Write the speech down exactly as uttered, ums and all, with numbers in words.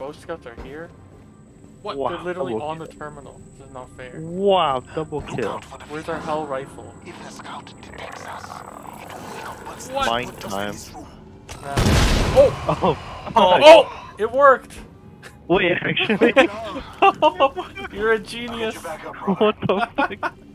ghost scouts are here? What? Wow, They're literally double on the kill. terminal. This is not fair. Wow, double kill. Where's our hell rifle? If the scout detects us, it will wake up monsters What? Mine just in time. this room. Nah. Oh, Oh, oh! It worked! wait, actually, You're a genius. Get you back up, brother. what the fuck?